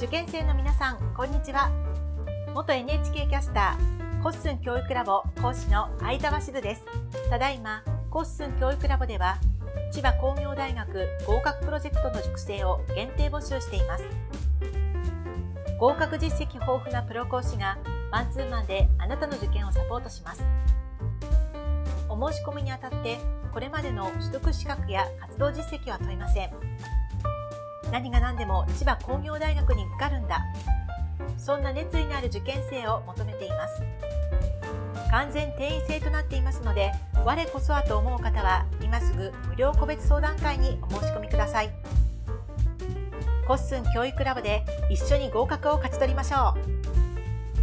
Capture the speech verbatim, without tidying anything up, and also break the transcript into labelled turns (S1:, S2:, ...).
S1: 受験生の皆さん、こんにちは。元 エヌエイチケー キャスター、コッスン教育ラボ講師の相澤しずです。ただいま、コッスン教育ラボでは、千葉工業大学合格プロジェクトの塾生を限定募集しています。合格実績豊富なプロ講師がマンツーマンであなたの受験をサポートします。お申し込みにあたって、これまでの取得資格や活動実績は問いません。何が何でも千葉工業大学に受かるんだ。そんな熱意のある受験生を求めています。完全定員制となっていますので、我こそはと思う方は今すぐ無料個別相談会にお申し込みください。コッスン教育ラボで一緒に合格を勝ち取りましょう。